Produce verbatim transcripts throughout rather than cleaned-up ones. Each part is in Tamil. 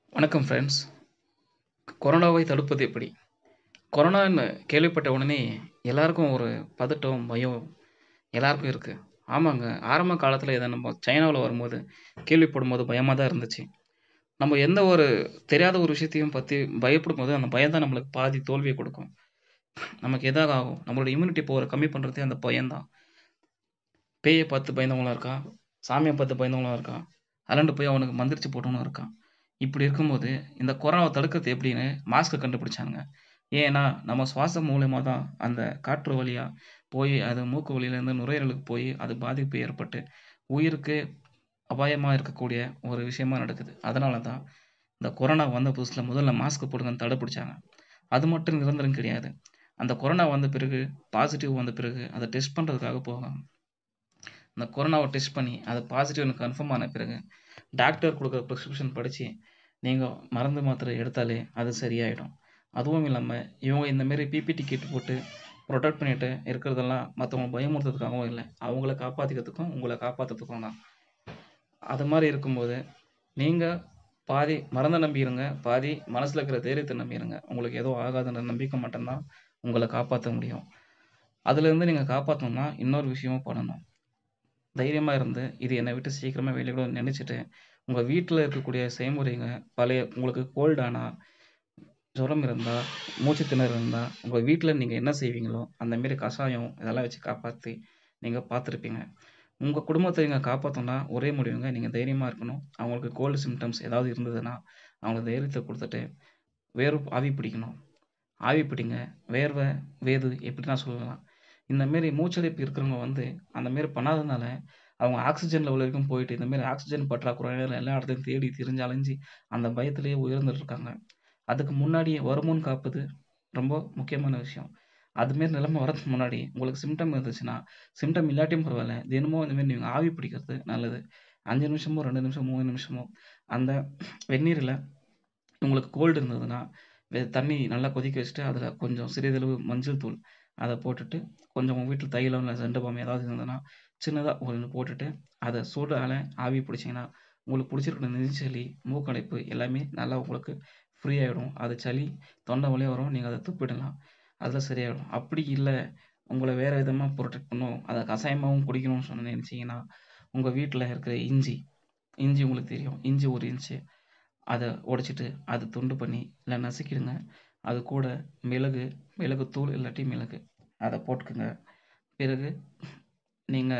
வணக்கம் ஃப்ரெண்ட்ஸ். கொரோனாவை தடுப்பது எப்படி? கொரோனான்னு கேள்விப்பட்ட உடனே எல்லாருக்கும் ஒரு பதட்டம், பயம் எல்லாருக்கும் இருக்கு. ஆமாங்க. ஆரம்ப காலத்தில இத நம்ம சைனாவுல வரும்போது கேள்விப்படும்போது பயமா தான் இருந்துச்சு. நம்ம எந்த ஒரு தெரியாத ஒரு விஷயத்தையும் பத்தி பயப்படும்போது, அந்த பயம் தான் நம்மளுக்கு பாதி தோல்விய குடுக்கும். நமக்கு எதாவது ஆகும். நம்மளோட இம்யூனிட்டி பவர கம்மி பண்றதே அந்த பயம் தான். பேய பார்த்து பயந்தவங்களும் இருக்கான். சாமிய பார்த்து பயந்தவங்களும் இருக்கான். அரண்டு போய் அவனுக்கு மந்திரிச்சு போட்டவனும் இருக்கான். இப்படி இருக்கும்போது, இந்த கொரோனாவ தடுக்கிறது எப்படின்னு மாஸ்க்க கண்டுபிடிச்சாங்க. ஏன்னா, நம்ம சுவாசம் மூலியமா தான் அந்த காற்று வழியா போய் அது மூக்கு வழியிலேருந்து நுரையீரலுக்கு போய் அது பாதிப்பு ஏற்பட்டு, உயிருக்கு அபாயமா இருக்கக்கூடிய ஒரு விஷயமா நடக்குது. அதனால தான் இந்த கொரோனா வந்த புதுசுல முதல்ல மாஸ்க் போடுங்கன்னு தட பிடிச்சாங்க. அது மட்டும் நிரந்தரம் கிடையாது. அந்த கொரோனா வந்த பிறகு, பாசிட்டிவ் வந்த பிறகு, அத டெஸ்ட் பண்றதுக்காக போவாங்க. அந்த கொரோனாவ டெஸ்ட் பண்ணி, அது பாசிட்டிவ்னு கன்ஃபார்ம் ஆன பிறகு, டாக்டர் குடுக்குற பிரிஸ்கிரிப்ஷன் படிச்சு, நீங்க மருந்து, மாத்திரை எடுத்தாலே அது சரியாயிடும். அதுவும் இல்லாம, இவங்க இந்த மாரி பிபிடி கிட் போட்டு புரொடெக்ட் பண்ணிட்டு இருக்கிறதெல்லாம் மத்தவங்கள பயமுறுத்துறதுக்காகவும் இல்ல. அவங்கள காப்பாத்திக்கிறதுக்கும், உங்கள காப்பாத்துறதுக்கும் தான். அது மாரி இருக்கும்போது, நீங்க பாதி மருந்த நம்பி இருங்க. பாதி மனசுல இருக்கிற தைரியத்த நம்பி இருங்க. உங்களுக்கு எதுவும் ஆகாதுன்ற நம்பிக்கை மட்டும் தான் உங்கள காப்பாத்த முடியும். அதுலேருந்து நீங்க காப்பாத்தணும்னா, இன்னொரு விஷயமும் பண்ணணும். தைரியமா இருந்து, இது என்னை விட்டு சீக்கிரமா வெளியிடும்னு நெனச்சுட்டு, உங்க வீட்ல இருக்கக்கூடிய செய்முறைங்க, பழைய உங்களுக்கு கோல்ட் ஆனா, ஜுரம் இருந்தா, மூச்சு திணறல் இருந்தா, உங்க வீட்ல நீங்க என்ன செய்வீங்களோ, அந்த மாரி கஷாயம் இதெல்லாம் வச்சு காப்பாத்தி, நீங்க பார்த்துருப்பீங்க. உங்க குடும்பத்த நீங்க காப்பாத்தணும்னா, ஒரே முடிவுங்க. நீங்க தைரியமா இருக்கணும். அவங்களுக்கு கோல்டு சிம்ப்டம்ஸ் ஏதாவது இருந்ததுன்னா, அவங்களுக்கு தைரியத்த குடுத்துட்டு, வேறு ஆவி பிடிக்கணும். ஆவி பிடிங்க. வேர்வை, வேது எப்படின்னா சொல்லலாம். இந்த மாரி மூச்சடைப்பு இருக்கிறவங்க வந்து, அந்த மாரி பண்ணாததுனால, அவங்க ஆக்ஸிஜன் லெவல் வரைக்கும் போயிட்டு, இந்த மாரி ஆக்ஸிஜன் பற்றாக்குறையினால எல்லா இடத்துலயும் தேடி திரிஞ்சு அலைஞ்சு, அந்த பயத்திலேயே உயிரிழந்துட்டு இருக்காங்க. அதுக்கு முன்னாடியே வருமுன் காப்பது ரொம்ப முக்கியமான விஷயம். அது மாரி நிலைமை வரதுக்கு முன்னாடி, உங்களுக்கு சிம்ப்டம் இருந்துச்சுன்னா, சிம்ப்டம் இல்லாட்டியும் பரவால்ல. தினமும் இந்த மாரி நீங்க ஆவி பிடிக்கிறது நல்லது. ஐந்து நிமிஷமோ, ரெண்டு நிமிஷமோ, மூணு நிமிஷமோ, அந்த வெந்நீர்ல உங்களுக்கு கோல்டு இருந்ததுன்னா, வெ தண்ணி நல்லா கொதிக்க வச்சுட்டு, அதில கொஞ்சம் சிறிதளவு மஞ்சள் தூள் அத போட்டுட்டு, கொஞ்சம் உங்க வீட்ல தைலம் இல்ல ஜண்டு பாம் ஏதாவது இருந்ததுன்னா, சின்னதா ஒண்ணு போட்டுட்டு, அத சூடால ஆவி பிடிச்சீங்கன்னா, உங்களுக்கு புடிச்சிருக்கிற நெஞ்சுசளி, மூக்கடைப்பு எல்லாமே நல்லா உங்களுக்கு ஃப்ரீ ஆயிடும். அது சளி, தொண்டை வலியா வரும். நீங்க அத துப்பிடலாம். அதில சரியாயிடும். அப்படி இல்ல, உங்கள வேற விதமா புரொடெக்ட் பண்ணும். அத கசாயமாவும் குடிக்கணும்னு சொன்ன நெனச்சீங்கன்னா, உங்க வீட்ல இருக்கிற இஞ்சி, இஞ்சி உங்களுக்கு தெரியும். இஞ்சி ஒரு இன்ச்சு அத உடைச்சிட்டு, அத துண்டு பண்ணி, இல்ல நசுக்கிடுங்க. அது கூட மிளகு, மிளகுத்தூள் இல்லாட்டி மிளகு. அத போட்டுக்கங்க. பிறகு நீங்க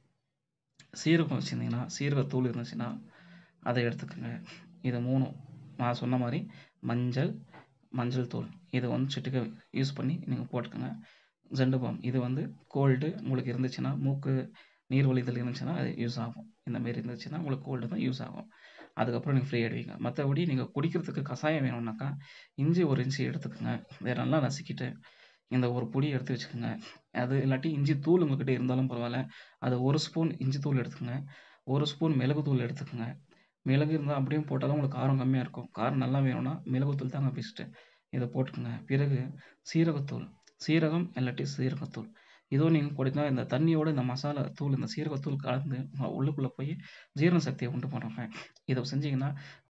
சீரகம் வச்சிருந்தீங்கன்னா, சீரகத்தூள் இருந்துச்சுன்னா, அத எடுத்துக்கங்க. இது மூணும் நான் சொன்ன மாரி மஞ்சள், மஞ்சள் தூள். இத வந்து சிட்டிக யூஸ் பண்ணி நீங்க போட்டுக்கங்க. ஜண்டு பாம் இது வந்து கோல்டு உங்களுக்கு இருந்துச்சுன்னா, மூக்கு நீர் வழிதல் இருந்துச்சுன்னா, அது யூஸ் ஆகும். இந்த மாரி இருந்துச்சுன்னா, உங்களுக்கு கோல்டு தான் யூஸ் ஆகும். அதுக்கப்புறம் நீங்க ஃப்ரீ ஆயிடுவீங்க. மத்தபடி நீங்க குடிக்கிறதுக்கு கசாயம் வேணும்னாக்கா, இஞ்சி ஒரு இன்ச்சு எடுத்துக்கங்க. இத நல்லா நசுக்கிட்டு, இந்த ஒரு பொடி எடுத்து வச்சுக்கங்க. அது இல்லாட்டி இஞ்சி தூள் உங்ககிட்ட இருந்தாலும் பரவால்ல. அது ஒரு ஸ்பூன் இஞ்சி தூள் எடுத்துக்கங்க. ஒரு ஸ்பூன் மிளகு தூள் எடுத்துக்கங்க. மிளகு இருந்தா அப்படியும் போட்டா தான் உங்களுக்கு காரம் கம்மியா இருக்கும். காரம் நல்லா வேணும்னா, மிளகுத்தூள் தாங்க பெஸ்ட்டு. இத போட்டுக்கங்க. பிறகு சீரகத்தூள். சீரகம் இல்லாட்டி சீரகத்தூள். இதுவும் நீங்க போட்டீங்கன்னா, இந்த தண்ணியோட இந்த மசாலா தூள், இந்த சீரகத்தூள் கலந்து அ உள்ளுக்குள்ள போய் ஜீரண சக்திய உண்டு பண்ணுங்க. இத செஞ்சீங்கன்னா,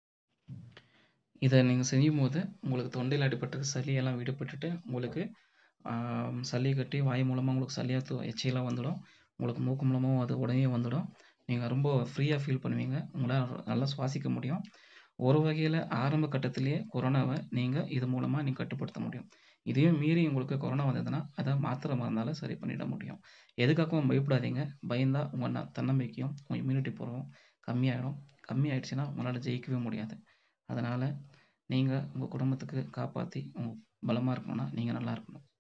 இத நீங்க செய்யும்போது உங்களுக்கு தொண்டையில அடிபட்டு சளி எல்லாம் விடுபட்டுட்டு, உங்களுக்கு ஆ சளி கட்டி வாய் மூலமா உங்களுக்கு சளியா து எச்சிலாம் வந்துடும். உங்களுக்கு மூக்கு மூலமாவும் அது உடனே வந்துடும். நீங்க ரொம்ப ஃப்ரீயா ஃபீல் பண்ணுவீங்க. உங்களால நல்லா சுவாசிக்க முடியும். ஒரு வகையில ஆரம்ப கட்டத்திலேயே கொரோனாவ நீங்க இது மூலமா நீங்க கட்டுப்படுத்த முடியும். இதையும் மீறி உங்களுக்கு கொரோனா வந்ததுன்னா, அத மாத்திரை மருந்தால சரி பண்ணிட முடியும். எதுக்காகவும் பயப்படாதீங்க. பயந்தா உங்க ந தன்னம்பிக்கையும், உங்க இம்யூனிட்டி பவரும் கம்மியாயிடும். கம்மியாயிடுச்சுன்னா, உங்களால ஜெயிக்கவே முடியாது. அதனால நீங்க உங்க குடும்பத்துக்கு காப்பாத்தி, உங்க பலமா இருக்கணும்னா, நீங்க நல்லா இருக்கணும்.